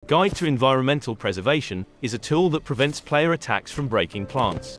Guide to Environmental Preservation is a tool that prevents player attacks from breaking plants.